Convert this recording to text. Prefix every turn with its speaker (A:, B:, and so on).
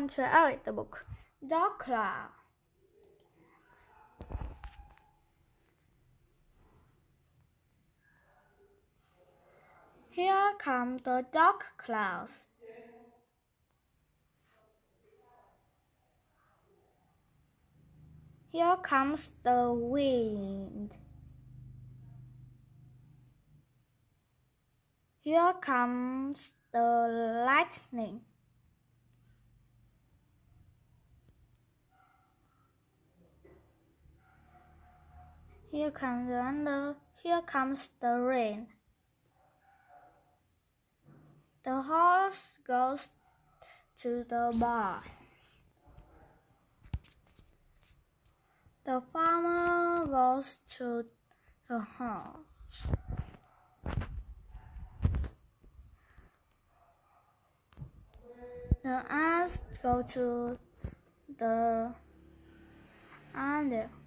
A: on to read the book. Dark Cloud. Here come the dark clouds. Here comes the wind. Here comes the lightning. Here comes the thunder. Here comes the rain. The horse goes to the barn. The farmer goes to the house. The ants go to the under.